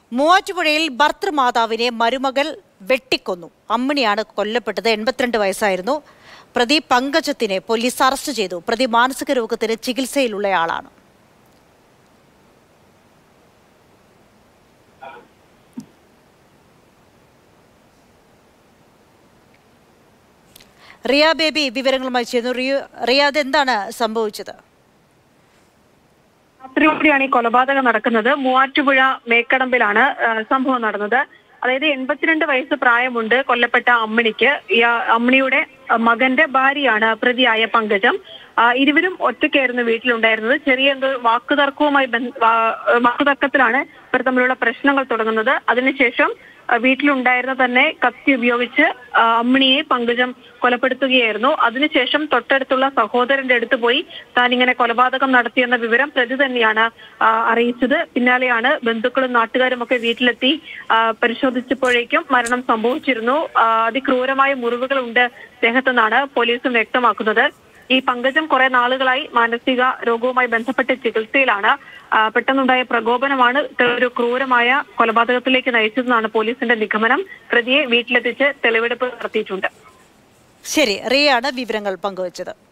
മൂവാറ്റുപുഴയിൽ ഭർത്തൃമാതാവിനെ മരുമകൾ വെട്ടിക്കൊന്നു. അമ്മിണിയാണ് കൊല്ലപ്പെട്ടത്. 82 വയസ്സായിരുന്നു. പ്രതി പങ്കജത്തിനെ പോലീസ് അറസ്റ്റ് ചെയ്തു. പ്രതി മാനസിക രോഗത്തിന് ചികിത്സയിലുള്ളയാളാണ്. റിയ ബേബി വിവരങ്ങളുമായി ചേർന്നു. റിയാദ്, എന്താണ് സംഭവിച്ചത്? രാത്രിയോടെയാണ് ഈ കൊലപാതകം നടക്കുന്നത്. മൂവാറ്റുപുഴ മേക്കടമ്പിലാണ് സംഭവം നടന്നത്. അതായത് 82 വയസ്സ് പ്രായമുണ്ട് കൊല്ലപ്പെട്ട അമ്മിണിക്ക്. അമ്മിണിയുടെ മകന്റെ ഭാര്യയാണ് പ്രതിയായ പങ്കജം. ഇരുവരും ഒറ്റയ്ക്കായിരുന്നു വീട്ടിലുണ്ടായിരുന്നത്. ചെറിയ എന്തോ വാക്കുതർക്കത്തിലാണ് ഇവർ തമ്മിലുള്ള പ്രശ്നങ്ങൾ തുടങ്ങുന്നത്. അതിനുശേഷം വീട്ടിലുണ്ടായിരുന്ന തന്നെ കത്തി ഉപയോഗിച്ച് അമ്മിണിയെ പങ്കജം കൊലപ്പെടുത്തുകയായിരുന്നു. അതിനുശേഷം തൊട്ടടുത്തുള്ള സഹോദരന്റെ അടുത്ത് പോയി താൻ ഇങ്ങനെ കൊലപാതകം നടത്തിയെന്ന വിവരം പ്രതി തന്നെയാണ് അറിയിച്ചത്. പിന്നാലെയാണ് ബന്ധുക്കളും നാട്ടുകാരും ഒക്കെ വീട്ടിലെത്തി പരിശോധിച്ചപ്പോഴേക്കും മരണം സംഭവിച്ചിരുന്നു. അതിക്രൂരമായ മുറിവുകളുണ്ട് ദേഹത്തെന്നാണ് പോലീസും വ്യക്തമാക്കുന്നത്. ഈ പങ്കജം കുറെ നാളുകളായി മാനസിക രോഗവുമായി ബന്ധപ്പെട്ട് ചികിത്സയിലാണ്. പെട്ടെന്നുണ്ടായ പ്രകോപനമാണ് ഒരു ക്രൂരമായ കൊലപാതകത്തിലേക്ക് നയിച്ചതെന്നാണ് പോലീസിന്റെ നിഗമനം. പ്രതിയെ വീട്ടിലെത്തിച്ച് തെളിവെടുപ്പ് നടത്തിയിട്ടുണ്ട്. ശരി, റിയയാണ് വിവരങ്ങൾ പങ്കുവച്ചത്.